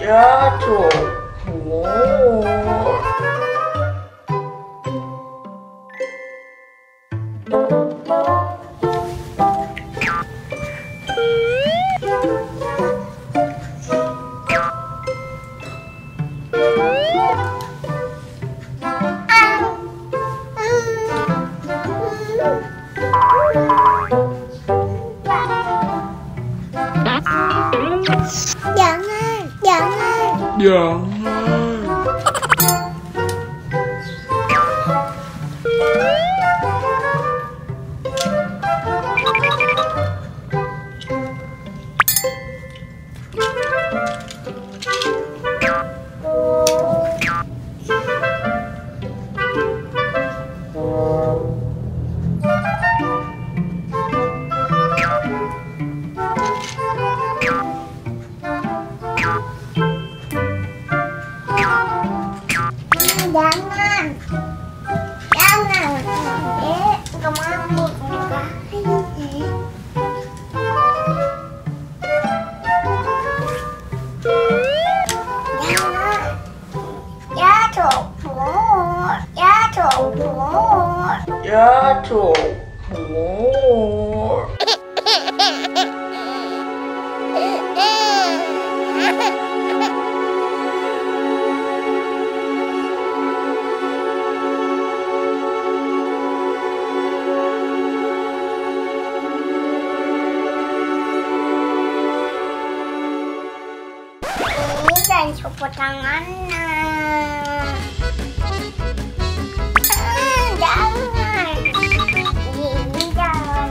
Ya Tuhan. Jangan. Nggak mau enggak. Ya coba, ya coba, Ya Tuhan. ini dan copot tangannya. Jangan, ini jangan.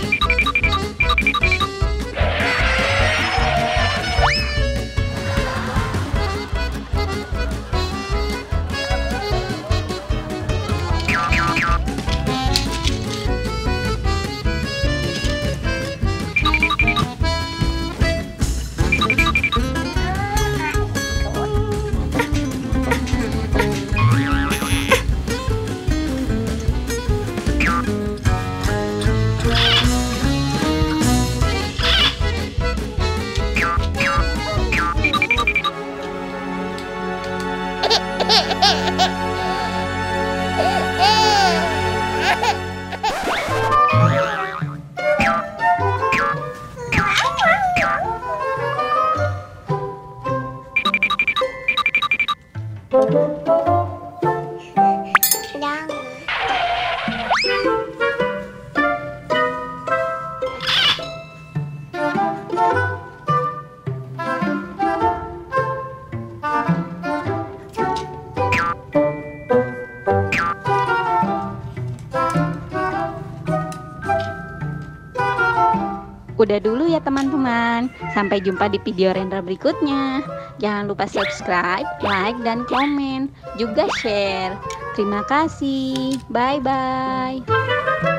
Udah dulu ya teman-teman. Sampai jumpa di video Rendra berikutnya. Jangan lupa subscribe, like, dan komen. Juga share. Terima kasih. Bye-bye.